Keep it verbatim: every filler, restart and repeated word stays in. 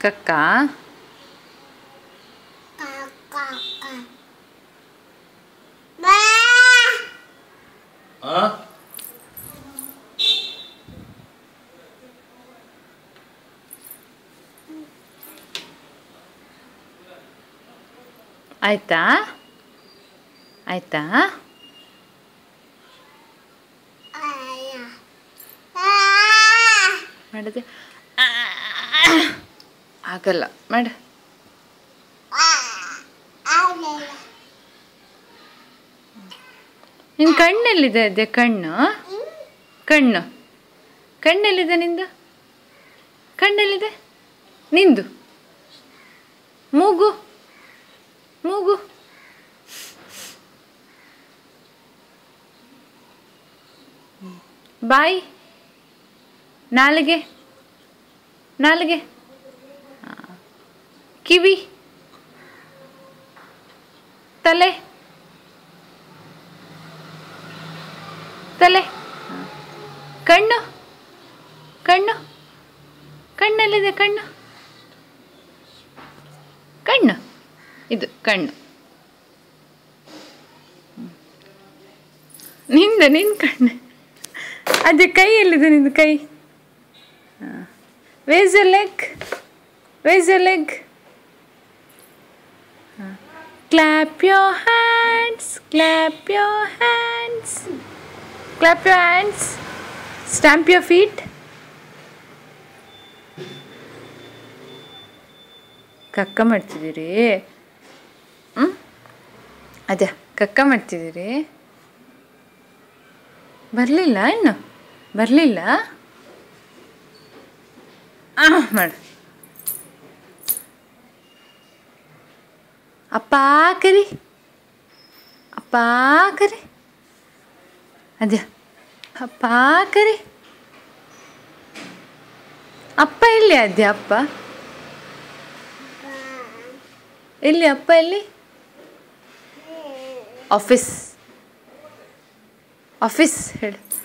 ಕಕ್ಕ ಆಯ್ತಾ ಆಯ್ತಾ ಮಾಡಿದೆ ಆಗಲ್ಲ ಮಾಡ ನಿನ್ನ ಕಣ್ಣೆಲ್ಲಿದೆ ಅದೇ ಕಣ್ಣು ಕಣ್ಣು ಕಣ್ಣೆಲ್ಲಿದೆ ನಿಂದು ಕಣ್ಣೆಲ್ಲಿದೆ ನಿಂದು ಮೂಗು ಮೂಗು ಬಾಯಿ ನಾಲಿಗೆ ನಾಲಿಗೆ ಕಿವಿ ತಲೆ ತಲೆ ಕಣ್ಣು ಕಣ್ಣು ಕಣ್ಣಲ್ಲಿದೆ ಕಣ್ಣು ಕಣ್ಣು ಇದು ಕಣ್ಣು ನಿಂದ ನಿನ್ನ ಕಣ್ಣು ಅದೇ ಕೈಯಲ್ಲಿದೆ ನಿಂದು ಕೈ wave your leg wave your leg clap your hands clap your hands clap your hands stamp your feet ಕಕ್ಕ ಮಾಡ್ತಿದ್ದೀರಿ ಹ್ಞೂ ಅದೇ ಕಕ್ಕ ಮಾಡ್ತಿದ್ದೀರಿ ಬರಲಿಲ್ಲ ಇನ್ನು ಬರಲಿಲ್ಲ ಮಾಡು ಅಪ್ಪ ಕರಿ ಅಪ್ಪ ಕರಿ ಅದೇ ಅಪ್ಪ ಕರಿ ಅಪ್ಪ ಎಲ್ಲಿ ಅದೇ ಅಪ್ಪ ಎಲ್ಲಿ ಅಪ್ಪ ಎಲ್ಲಿ ಆಫೀಸ್ ಆಫೀಸ್ ಹೇಳು